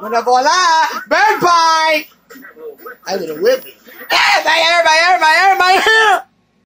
Una bola! Bird pie! I would have whipped it.